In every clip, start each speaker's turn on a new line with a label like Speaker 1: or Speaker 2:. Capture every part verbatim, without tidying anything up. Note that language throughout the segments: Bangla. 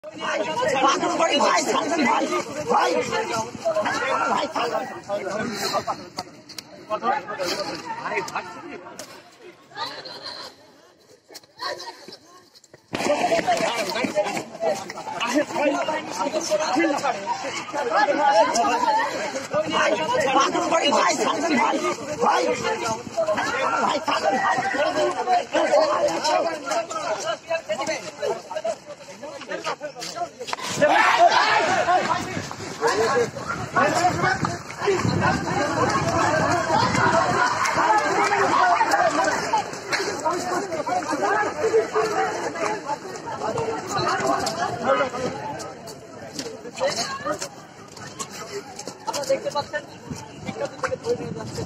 Speaker 1: দেখতে পাচ্ছেন থেকে ধরে নিয়ে যাচ্ছে।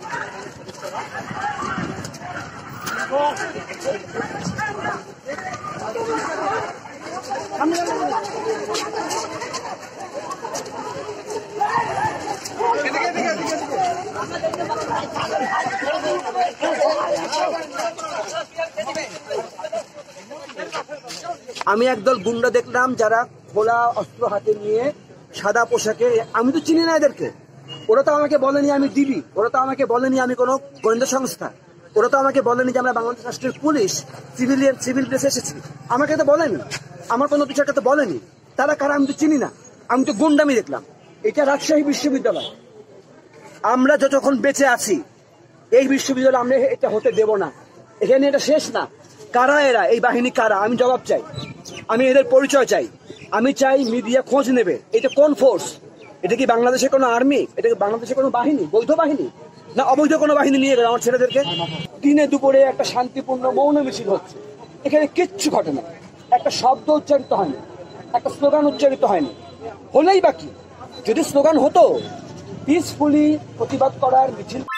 Speaker 2: আমি একদল গুন্ডা দেখলাম যারা খোলা অস্ত্র হাতে নিয়ে সাদা পোশাকে, আমি তো চিনি না এদেরকে, ওরা তো আমাকে বলেনি আমি ডিবি, ওরা তো আমাকে বলেনি আমি কোনো গোয়েন্দা সংস্থা, ওরা তো আমাকে বলেনি যে আমরা বাংলাদেশ রাষ্ট্রের পুলিশ সিভিলিয়ান সিভিল ড্রেসে এসেছি, আমাকে তো বলেনি, আমার কোনো কিছু একটা তো বলেনি। তারা কারা আমি তো চিনি না, আমি তো গুন্ডামি দেখলাম। এটা রাজশাহী বিশ্ববিদ্যালয়, আমরা যতক্ষণ বেঁচে আছি এই বিশ্ববিদ্যালয় আমরা এটা হতে দেব না। এখানে এটা শেষ না। কারা এরা, এই বাহিনী কারা, আমি জবাব চাই, আমি এদের পরিচয় চাই। আমি চাই মিডিয়া খোঁজ নেবে এটা কোন ফোর্স, এটা কি বাংলাদেশের কোনো আর্মি, এটা কি বাংলাদেশের কোনো বাহিনী, বৈধ বাহিনী না অবৈধ কোনো বাহিনী নিয়ে গেল আমার ছেলেদেরকে। দিনে দুপুরে একটা শান্তিপূর্ণ মৌন মিছিল হচ্ছে, এখানে কিচ্ছু ঘটে না, একটা শব্দ উচ্চারিত হয়নি, একটা স্লোগান উচ্চারিত হয়নি। হলেই বাকি যদি স্লোগান হতো পিসফুলি প্রতিবাদ করার মিছিল